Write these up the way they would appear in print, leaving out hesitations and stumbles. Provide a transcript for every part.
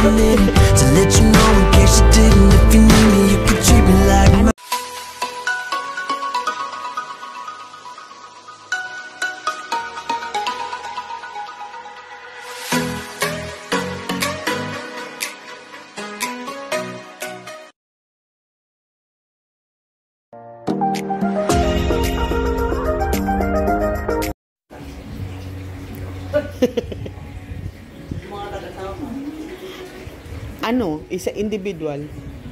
minute to let you know in case you didn't. If you need me, you can treat me like Ano? Isa individual.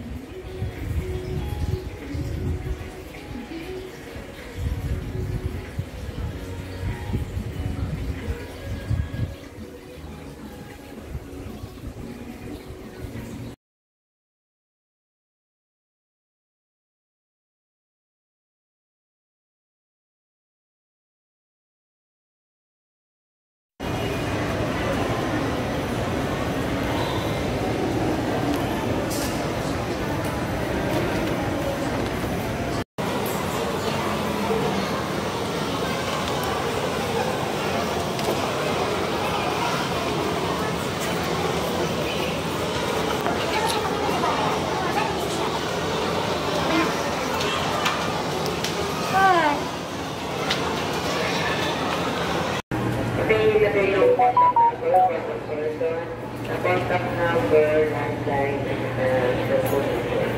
Contact number, landline, and the phone number.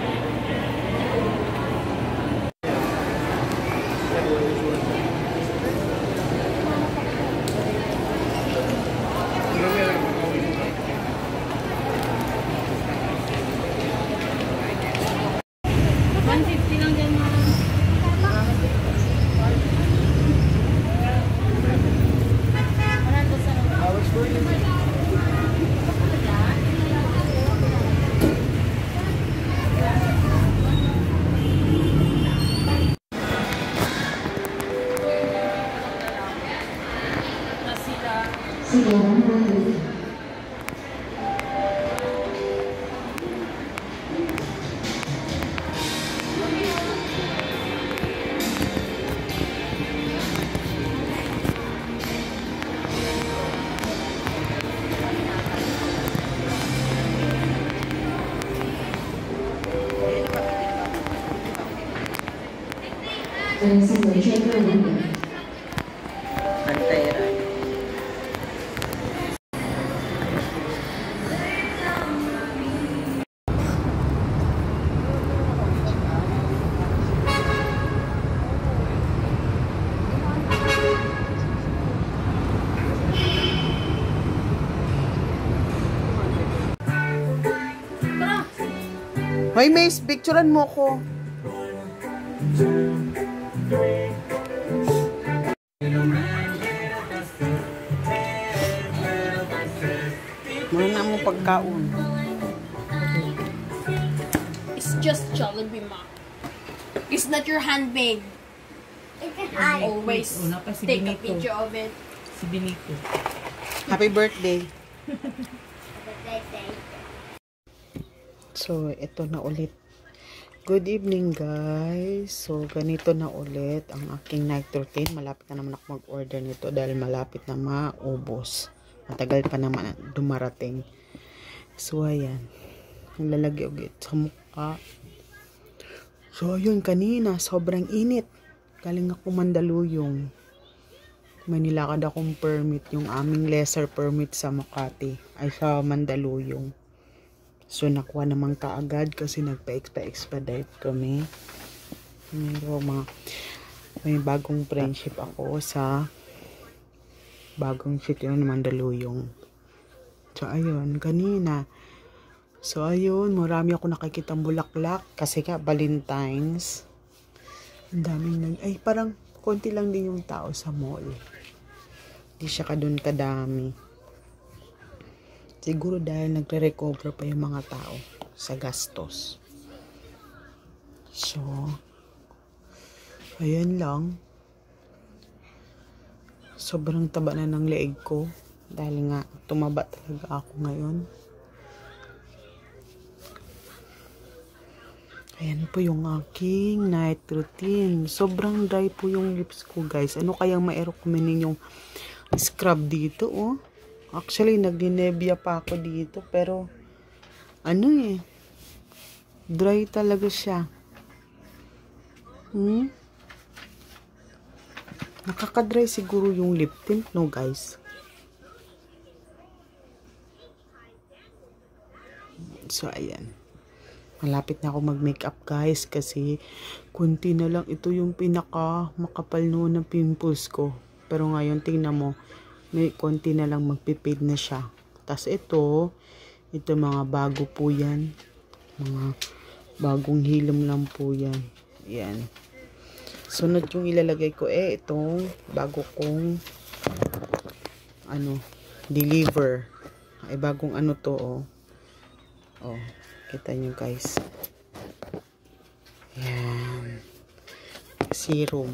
Hoy, Mace, picturean mo ko. Muna mo pagkaon. It's just Jollibee, Ma. It's not your handmade. Always take a picture of it. Si Benito. Happy birthday. So, ito na ulit. Good evening, guys. So, ganito na ulit ang aking night routine. Malapit na naman ako mag-order nito dahil malapit na maubos. Matagal pa naman dumarating. So, ayan. Lalagay ulit sa mukha. So, ayun, kanina, sobrang init. Galing ako Mandaluyong. May nilakad akong permit, yung aming lesser permit sa Makati, ay sa Mandaluyong. So, nakuha naman kaagad kasi nagpa-expedite kami. May bagong friendship ako sa bagong city ng Mandaluyong. So, ayun, kanina. So, ayun, marami ako nakikitang bulaklak kasi ka Valentine's. Ang daming ay, parang konti lang din yung tao sa mall. Hindi siya kadun kadami. Siguro dahil nagre-recover pa yung mga tao sa gastos. So, ayan lang. Sobrang taba na ng leeg ko. Dahil nga, tumaba talaga ako ngayon. Ayan po yung aking night routine. Sobrang dry po yung lips ko, guys. Ano kayang ma-recommend ninyong scrub dito, oh? Actually, nagninebya pa ako dito. Pero, ano eh. Dry talaga siya. Nakaka-dry siguro yung lip tint, no guys? So, ayan. Malapit na ako mag-makeup guys kasi kunti na lang. Ito yung pinaka makapal noon ng pimples ko. Pero ngayon, tingnan mo, may konti na lang magpipade na siya. Tapos ito mga bago po yan. Mga bagong hilom lang po yan. Yan. Sunod yung ilalagay ko itong bago kong deliver. Ay bagong to Oh, kita nyo guys. Yan. Serum.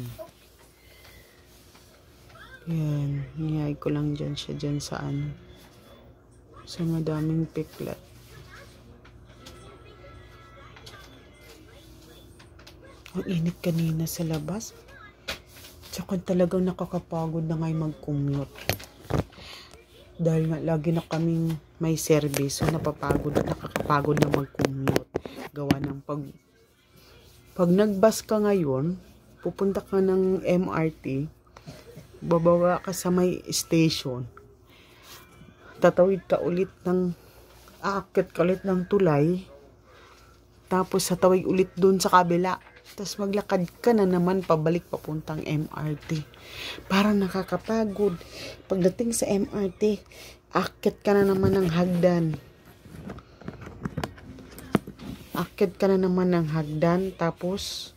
Yan. Niyay ko lang dyan siya dyan sa sa madaming piklat. Ang init kanina sa labas. Tsaka talagang nakakapagod na ngayon mag-commute. Dahil nga lagi na kaming may service. So nakakapagod na mag-commute. Gawa ng pag nag-bus ka ngayon, pupunta ka ng MRT, bababa ka sa may station, tatawid ka ulit aakyat ka ulit ng tulay, tapos tatawid ulit dun sa kabila, tapos maglakad ka na naman pabalik papuntang MRT. Parang nakakapagod. Pagdating sa MRT, aakyat ka na naman ng hagdan. Tapos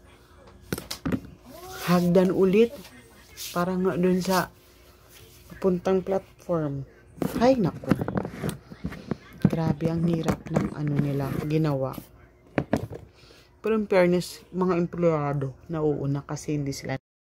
hagdan ulit para nga dun sa papuntang platform. Ay nako, grabe ang hirap ng nila ginawa. Pero in fairness, mga empleyado nauuna kasi hindi sila